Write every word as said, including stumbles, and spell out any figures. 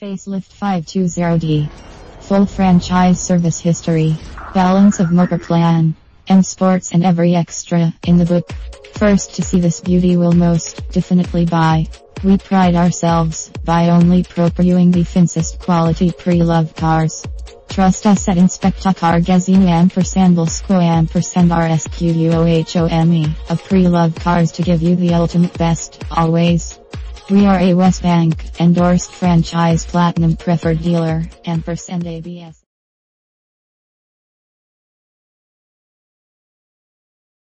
Facelift five twenty D. Full franchise service history. Balance of MOTORPLAN. M Sports and every extra in the book. First to see this beauty will most definitely buy. We pride ourselves by only procuring the FINSEST quality pre-loved cars. Trust us at INSPECTACAR GEZINA ampersand Volsco ampersand RSQUOHOME of pre-loved cars to give you the ultimate best, always. We are a WESBANK endorsed franchise platinum preferred dealer, ampersand A B S.